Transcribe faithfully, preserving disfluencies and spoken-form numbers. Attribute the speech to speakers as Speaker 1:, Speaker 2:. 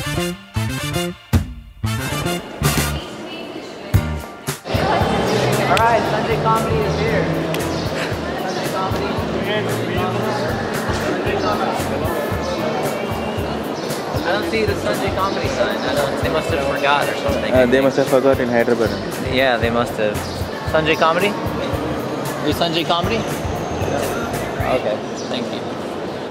Speaker 1: Alright, Sanjay Comedy is here. Sanjay Comedy. Sanjay Comedy. I don't see the Sanjay Comedy sign. I don't. They must have forgot or something.
Speaker 2: Uh, they must have forgot in Hyderabad.
Speaker 1: Yeah, they must have. Sanjay Comedy? Are you Sanjay Comedy? Okay.